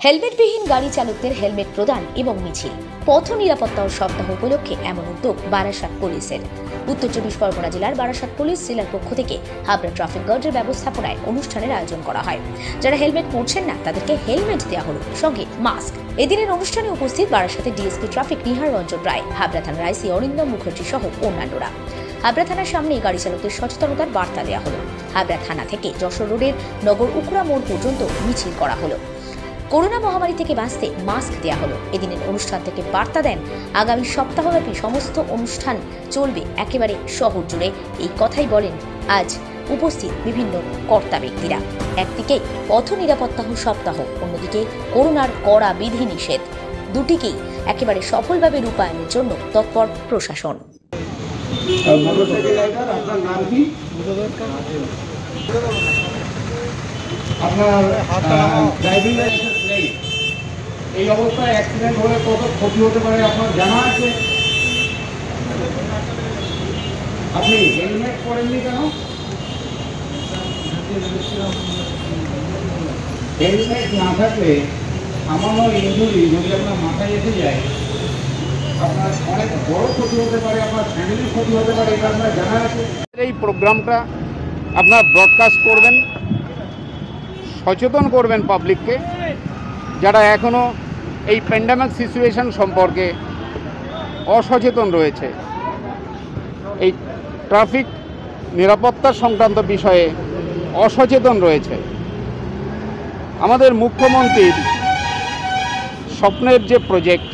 হেলমেটবিহীন গাড়ি চালকদের হেলমেট প্রদান এবং মিছিল। পথ নিরাপত্তা সপ্তাহ উপলক্ষে এমন উদ্যোগ বারাসাত পুলিশের। উত্তর 24 পরগনা জেলার বারাসাত পুলিশ জেলার পক্ষ থেকে হাবড়া ট্রাফিক গার্ডের ব্যবস্থাপনায় অনুষ্ঠানের আয়োজন করা হয়। যারা হেলমেট পরছেন না তাদেরকে হেলমেট দেওয়া হলো, সঙ্গে মাস্ক। এদিনের অনুষ্ঠানে উপস্থিত বারাসাতের ডিএসপি ট্রাফিক নিহার রঞ্জন রায়, হাবড়া থানার আইসি অরিন্দম মুখার্জি সহ অন্যান্যরা। হাবড়া থানার সামনে গাড়ি চালকদের সচেতনতার বার্তা দেওয়া হলো। হাবড়া থানা থেকে যশোর রোডের নগর উকড়া মোড় পর্যন্ত মিছিল করা হলো। করোনা মহামারী থেকে বাঁচতে মাস্ক দেওয়া হলো। এদিনের অনুষ্ঠান থেকে বার্তা দেন, আগামী সপ্তাহব্যাপী সমস্ত অনুষ্ঠান চলবে একেবারে শহর জুড়ে। এই কথাই বলেন আজ উপস্থিত বিভিন্ন কর্তা ব্যক্তিরা। একদিকে পথ নিরাপত্তা সপ্তাহ, অন্যদিকে করোনার কড়া বিধি নিষেধ, দুটিকেই একেবারে সফলভাবে রূপায়ণের জন্য তৎপর প্রশাসন। আপনার ড্রাইভিং লাইসেন্স নেই, এই অবস্থায় অ্যাক্সিডেন্ট হলে কত ক্ষতি হতে পারে আপনার জানা আছে? আপনি হেলমেট পরেননি কেন? হেলমেট না থাকলে সামান্য ইনজুরি যদি আপনার মাথায় এসে যায়, আপনার অনেক বড় ক্ষতি হতে পারে, আপনার ফ্যামিলির ক্ষতি হতে পারে, এটা আপনার জানা আছে? এই প্রোগ্রামটা আপনারা ব্রডকাস্ট করবেন, সচেতন করবেন পাবলিককে, যারা এখনও এই প্যান্ডামিক সিচুয়েশন সম্পর্কে অসচেতন রয়েছে, এই ট্রাফিক নিরাপত্তা সংক্রান্ত বিষয়ে অসচেতন রয়েছে। আমাদের মুখ্যমন্ত্রীর স্বপ্নের যে প্রজেক্ট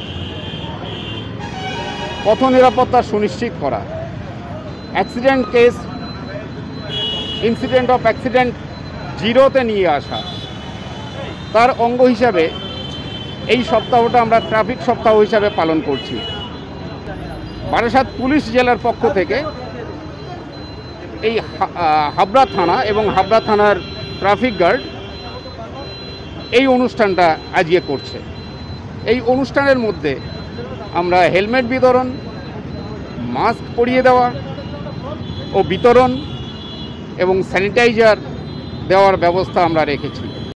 পথ নিরাপত্তা সুনিশ্চিত করা, accident case, incident of accident জিরোতে নিয়ে আসা, তার অঙ্গ হিসাবে এই সপ্তাহটা আমরা ট্রাফিক সপ্তাহ হিসাবে পালন করছি। বারাসাত পুলিশ জেলার পক্ষ থেকে এই হাবড়া থানা এবং হাবড়া থানার ট্রাফিক গার্ড এই অনুষ্ঠানটা আজকে করছে। এই অনুষ্ঠানের মধ্যে আমরা হেলমেট বিতরণ, মাস্ক পরিয়ে দেওয়া ও বিতরণ এবং স্যানিটাইজার দেওয়ার ব্যবস্থা আমরা রেখেছি।